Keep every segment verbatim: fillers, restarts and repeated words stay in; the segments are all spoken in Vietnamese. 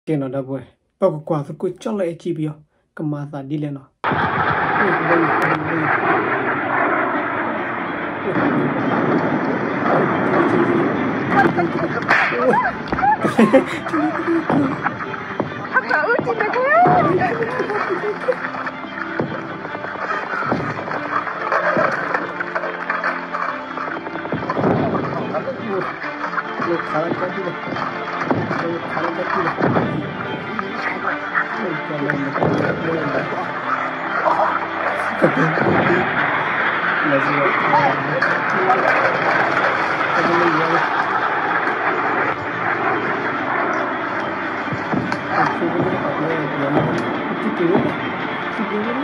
cái nó đã vui bao quả thì cứ cho lại chi biểu cái mà ta đi lên nó thật sự chị mẹ thế lo khá là cái gì đó lo khá là cái gì đó lo cho lên nó cái gì đó là gì đó cái gì đó aku boleh tak boleh dia nak itu tu itu tu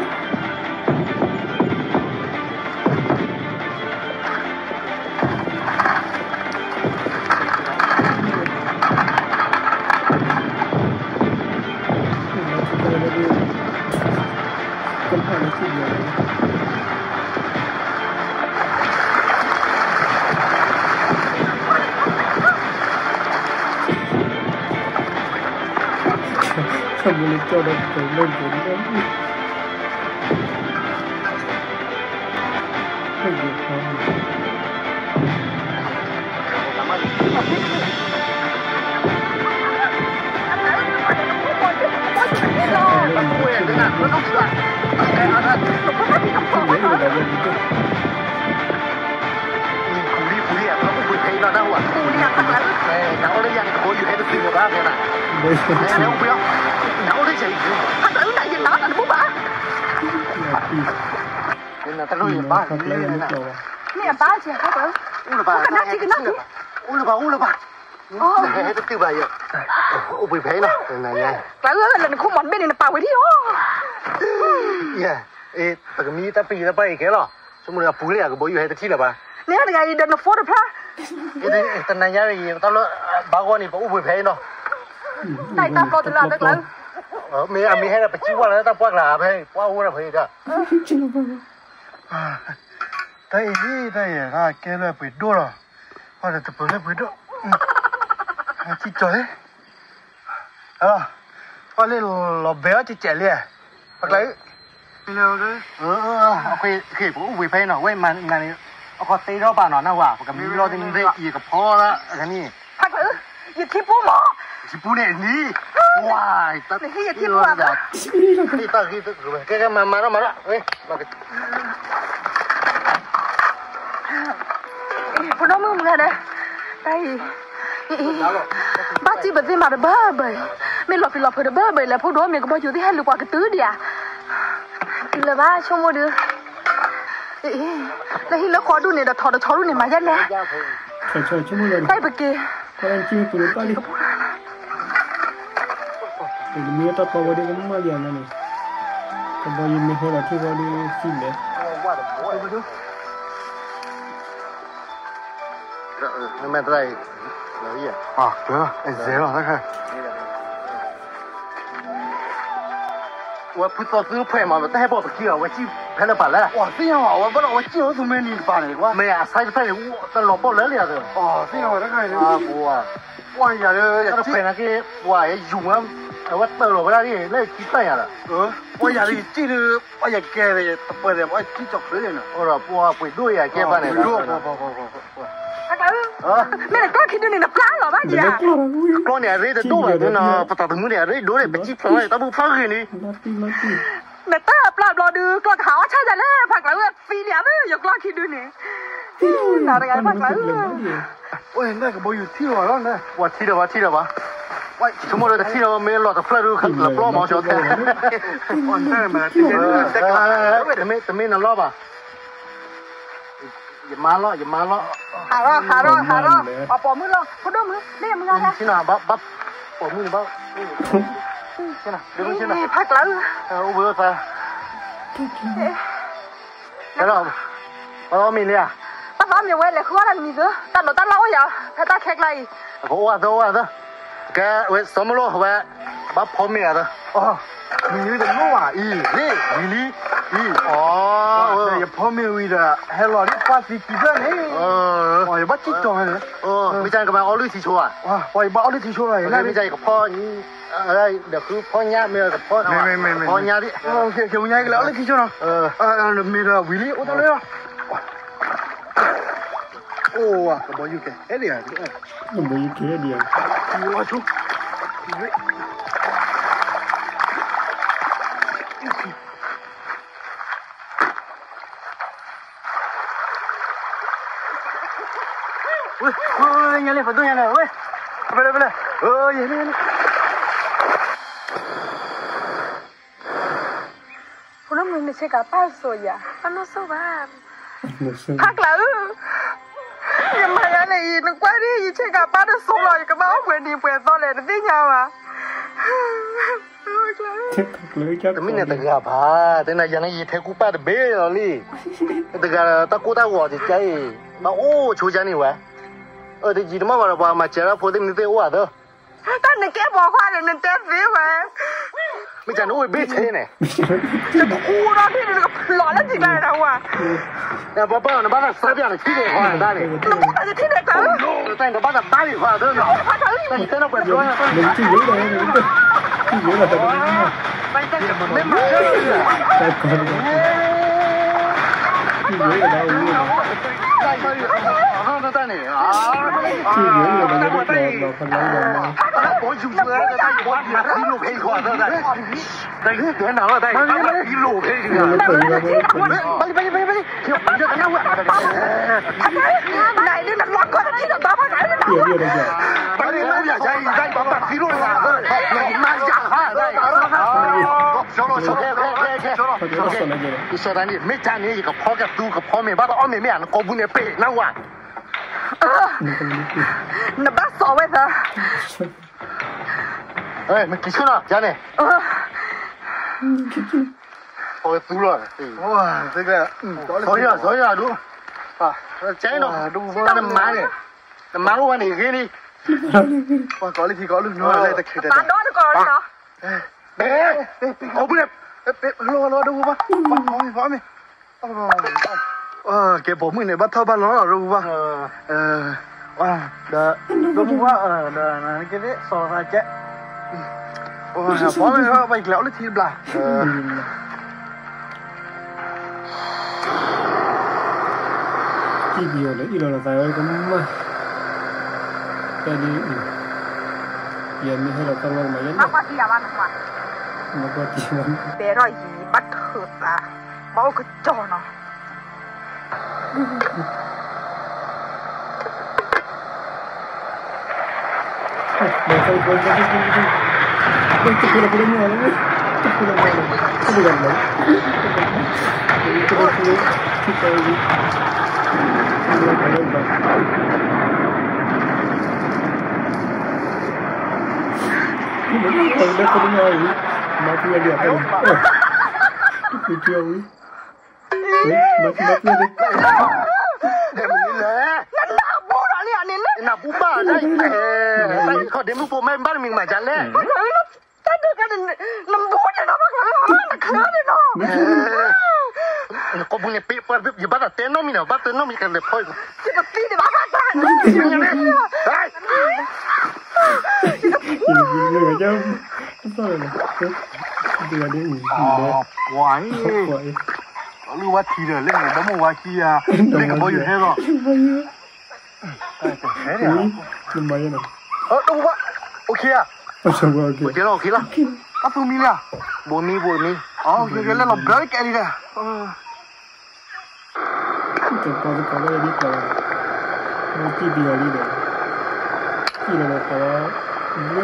boleh coba coba jadi ta nói ba cái này nè nè ba chị hả bữa u là ba cái nát chị cái nát chị u là ba u là ba này hết tiêu bài rồi u bị phế nè này này bà ơi lần không mòn bên này là bảo cái đi ô yeah ê ta cái mi ta pi ta bay cái lo chúng mình là phụ này cái bố yêu hết chi là ba nè là cái đợt nó phốt được ha cái này tên này nhá gì tao nói ba con này u bị phế nó này tao có từ là được lớn ờ mi à mi hay là bị chi qua là tao quát là phế quá u là phế cả đây đi đây à cái là bị đua rồi hoặc là tập là bị đua à chị chơi à qua lên lò béo chị chạy liền hoặc lấy lâu đấy ờ khi khi cũng bị phê nó quay mà này nó có tay đó bà nó nào à cái mình lo thì mình đây gì cái pho đó cái này thật ư gì thi bố mỏ chị bố này đi wow ta này gì thi bố à khi ta khi cái cái mà mà nó mà đó ấy mà cái phụ nữ mưa mưa này đây bác chị bật dây mà được bơ bời mình lọp thì lọp được bơ bời là phụ nữ mình có bao nhiêu thì hay lục qua cái tứ đi à thì là ba cho mua được là khi nó khó đu này là thò được thò đu này mà ra nè trời trời chứ mua tay bực kì con anh chưa tụi nó đi thì mình ta có bao nhiêu cũng mà liền này có bao nhiêu mình hay là khi bao nhiêu xin đấy nó men đây là gì à được rồi dễ rồi đấy ha我不知道这个牌嘛，但还报不起啊！我记拍了办了。哇，这样啊！我不知道我记好都没你办的，我没啊，啥子牌的我这老包来了的。哦，这样啊，这个啊不啊，我呀这这牌那个我也用啊，我到了我那里来记单呀了。呃，我呀这这个我也改的，不的我记着回来了。我说不不对呀，改办的。不不不不不不。 mẹ là con khi đưa này là plan rồi bác chị à con này rơi từ đâu vậy nó bắt đầu từ mũi này rơi đổ này bị chip rồi tao bung phá cái này mẹ ta plan lo đưa con tháo chơi ra lên phật lại phi liễm ấy giờ con khi đưa này nào đây phật lại ôi này cái bôi thi rồi đó này哇thi rồi thi rồi吧喂怎么了thi rồi没落到出来都很了落毛小的哇这么这个这个怎么怎么能落吧อย่ามาล้ออย่ามาล้อหาล้อหาล้อหาล้อเอาปอมือล้อพุดมือนี่มึงอะไร xin nào bắt bắtปอมือนี่บ้างxin nào đưa xin nào พักแล้วเออเบื่อไปแล้วเราเรามีเนี่ย ta nói nhiều vậy là khó là gì nữa ta nói ta lâu giờ phải ta khét lại ผมว่าตัวว่าตัวแกเว้ยสมรู้เว้ย把泡面的。哦，你有点弄啊？咦，嘞，你哩，咦，哦，这泡面味的，还老里把自己几个呢？呃，我也把几种呢？哦，没讲干嘛？奥利提出啊？哇，我也把奥利提出来，那没讲一个泡你。อะไรเดี๋ยวคือพ่อเนี่ยไม่กับพ่อไม่ไม่ไม่พ่อเนี่ยดิโอเคเกี่ยวกับเนี่ยก็แล้วเลยคิดชนะเออเออมีอะไรวิลลี่โอ้ตายแล้วโอ้ว่ะบอกอยู่แกเอ๊ะเดี๋ยวบอกอยู่แกเดี๋ยวว้าชุเว้ยเฮ้ยยังเลยฝนตกยังเลยเว้ยไปเลยไปเลยเออยังเลยพวกนั้นไม่ใช่กับป้าโซยาป้าโนโซบ้าพักแล้วยังมาอย่างนี้นึกว่านี่ยิ่งใช่กับป้าโนโซเลยกับบ้าเพื่อนดีเพื่อนโซเลยนั่นที่ยาวอ่ะแต่ไม่เนี่ยแต่ก็บ้าแต่นายยังยี่เทกูป้าเดเบ้เลยลี่แต่ก็ตะกูตะวัวจะใจมาโอ้ชูจังนี่วะเออแต่ยี่มาว่าว่ามาเจอแล้วพอได้มีเรื่องว่าเด้อ但你给我话的，你真肥喂！ 没讲侬会背车呢？ 这哭了，你这个老了几代了我。 那宝宝，你把他三遍的听的话打的。 那我把这听得着。 但你把他打的话都是。那你在那边说呀？ 你这有点，你这这有点什么？ 那你在这没马上去。 太可怜了。这有点有点。 马上都在你啊！ 这有点那个老老老老。 我就是那个带我一路陪款的，那个电脑了，带一路陪去啊！把你把你把你把你，听我这个那我， 奶奶那老哥他听得到吗？奶奶别别别！ 把你那边钱一带，把把一路拿着，拿下哈！小老小开开开开，小老小开，你晓得你没见你一个泡个煮个泡面，把它熬面面，搞不那背那碗。 那把烧味的。 哎，没给钱了，家里。我租了。哇，这个，嗯，少下少下都，啊，钱呢？那那买的，那买我那给你。我搞了提搞了，我来得去的。 买多少搞了呢？ 哎，哎，哎，我不能，哎，别，老老的我吧，方便方便。哦，啊，给保姆那把头把老老的我吧。呃，哇，的，都不怕，呃，的，那给你烧啥子？哇，方便说ไปแล้วเลยทีบล่ะเออที่เดียวเลยอีหลอตายไว้ก็มาแต่ดียันไม่ให้เราต้องลงมายันมาปาที่ยาวันมามาปาที่วันเบรอยบัดเถิดอ่ะบ้าก็จอเนาะเดี๋ยวไปไปไปไปไปItu pula pula ni orang ni, itu pula mana? Itu bukan mana? Itu pula pula kita ini. Ini apa yang dah? Ini kalau dah kau dengar ini, mati lagi apa ni? Itu dia ni. Mati mati lagi. Em ni lah. Nak bu dah ni ni ni. Nak bu bah dah. Eh, tapi kau demo pun main bar ming macam le. Tadi kan lembutnya nama nak kena no. Kau punya paper bib je bata tenom ni, bata tenom ni kan le poi. Seperti ni bapa tak. Hai. Ini macam apa ni? Itu ada ni. Oh, wah ni. Lu wat ti de, le ni ba mo wa ki ya. Le ka bo yu he lo. Eh, ni. Lumayan lah. Oh, tu ba. Okey ah. Macam apa okey? Okey lah, okey lah. Apa mi lah? Bumi, bumi. Oh, okey, okey lah. Lebih lagi ni dah. Kita pada pada ni kalau nanti dia ni dah. Kita nak kalau ni.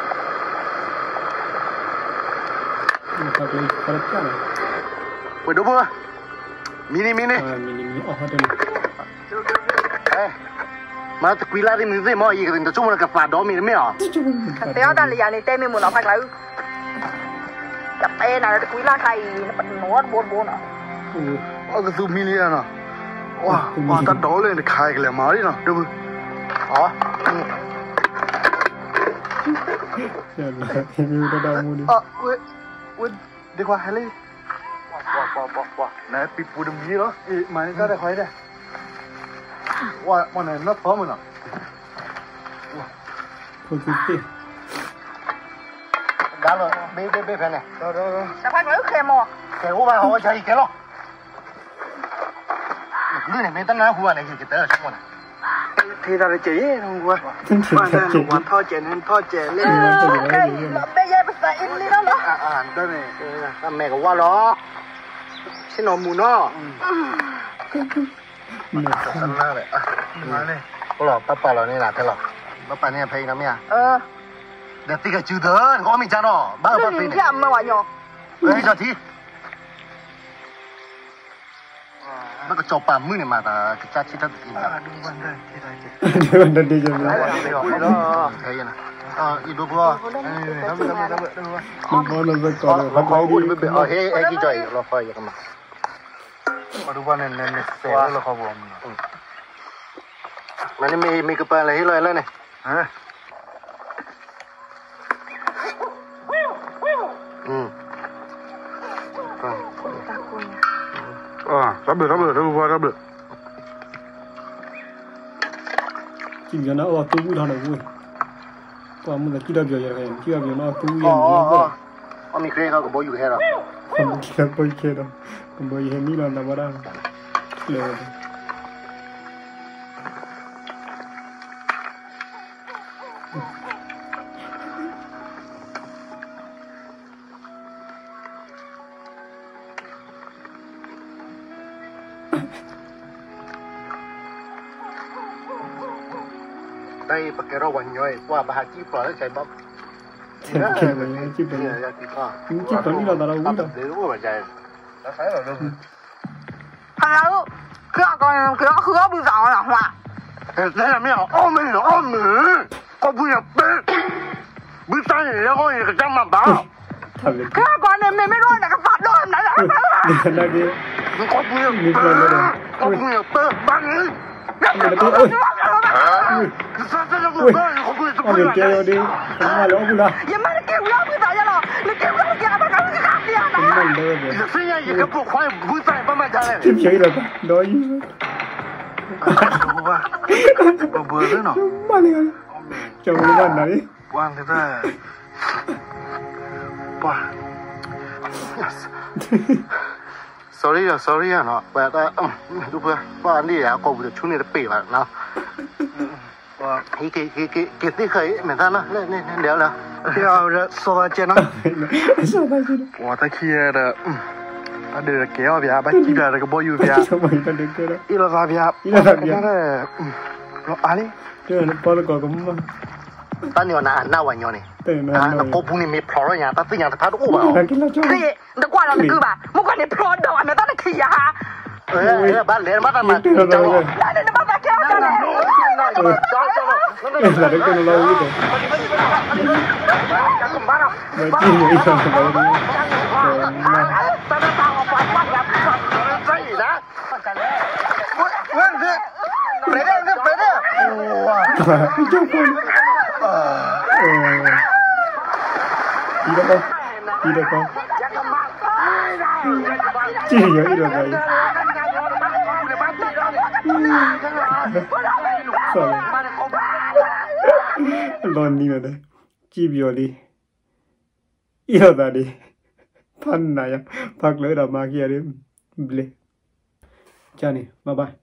Kita boleh kerja lah. Boleh apa? Mini mini. Ah, mini mini. Oh, ada ni. Eh. Mà tụi quy la đi mình về mọi gì thì chúng mình gặp phải đó mình mới à? Téo ta là này tên mình muốn nó phải lấy. Gặp tên này quy la khai nó bật nó buồn buồn à. Ờ cái zoom mini à? Wow, wow ta đó lên để khai cái là máu đi nào, được không? Hả? Yalla, ini udah tamu nih. À, ui, ui, đi qua hai ly. Wow, wow, wow, wow. Này, bị phụ đừng gì đó. Ê, mà nó đây khoai đây. Wow, wow này nó phở mà nè. Thôi cứ kì. Đã rồi, bê bê bê này. Đó, đó, đó. Sao phải ngữ khe mò? Cái ú bà họ chạy cái lo. Lưỡi này mấy tấn ná hùa này thì tới là xong rồi này. Thì ta là chỉ không qua. Mà này nó quạt thò chèn nên thò chèn lên. Đây, bây giờ phải xài in đi đó đó. À, à, đây này. Đây mẹ của qua đó. Xin nó mù nó. Sẵn ra đấy. À, nói đi. Có lọ, bắp bà lọ này là thế lọ. Bắp bà này phải lắm nha. Ờ. Để tí cái chữ thớ, có mình cha nó. Bác bác phải này. Mà quả nhỏ. Đấy, cho tí. Bác có cho bà mưa này mà ta cha chi thật gì. À, đúng vấn đề. Dia bandar dia je. Thấy nè. Ờ, ít đồ bữa. Đâm đâm đâm đâm. Mau nak zakar. Nó có bụi bụi. Ờ, he he cái chơi nó phải vậy mà. Mà đúng vấn đề này này sẽ nó khó bom. Mà này mi mi cái bà này rồi lên này. Hả? Ừ. À, sắp được, sắp được, sắp được, sắp được. Chỉ vì nó ở tu đó là vui. Còn mình là chỉ đào giờ rồi, chỉ đào giờ nó tu yên. Ờ, ờ. Ông mình kêu nó có bao nhiêu hết rồi. Không chỉ là bao nhiêu đâu, còn bao nhiêu mi là nằm ở đó. Lừa. Đây pakai rawan nhoi, wah bahagia pula saya bab. Kaya ba yan, chip ba yan? Yung chip ba nila tara uwi Để đúng rồi chạy. Đã thấy rồi luôn. Thằng nào cứ còn cứ hứa bây giờ là hòa. Thế là mấy ông ôm mình ôm nữa. Có vui à bé. Bữa sáng này nó có cái trăm mà bảo. Thật là Cứ còn này mình mới nói là cái phạt đó em nãy là. Nè kia. Có vui à. Có vui à bé. Bắn đi. Nè kia ơi. Ông đừng kêu đi, không mà lỗ cũng đâu. Vậy mà nó kêu gấp bây giờ cho nó, nó kêu gấp kia mà nó cái khác đi à. Không mình đâu rồi. Giờ sinh ra gì cái bộ khoai vui tay bắt mặt ra. Tiếp chơi được, nói gì? Bà vừa thế nào? Mà đi à? Chồng nó bạn đấy. Quang thế ta. Bà. Sorry à, sorry à nó. Bà ta, đúng rồi. Bà ăn đi à, có một chút này nó bể vào nó. Cái cái cái cái cái tí khởi mình ta nó lên lên lên đéo nào. Cái ao đó so ra trên nó. So ra trên. Wow, ta kia đó. Ta đưa kéo về, bắt chim là cái bao nhiêu về. Sao mày ta được cái đó? Ít là ra về. Ít là ra về. Cái đó. Nó ăn đi. Cái nó bao nó có cũng mà. Ta nhiều nà nà vào nhiều này. À, nó có bún này mệt phở rồi nhà, ta tự nhà ta phát ốp vào. Cái nó cho. Thì, nó qua là cứ bà, muốn qua này pro đâu mà ta nó kia hả? Ờ, bắt lên bắt mà. Lại đây nó bắt ta kéo cho này. Là đấy cái nó lâu như thế. Mà chi nghĩ sao mà lâu đi. Bế đây, bế đây. Cho con. Đi đâu con? Đi đâu con? Chỉ nhớ đi đâu vậy? Sao Lon đi nào đây? Chi biểu đi. Yêu ta đi. Phan này, phát lỡ đào mà kia đi. Ble. Chà nè, bye bye.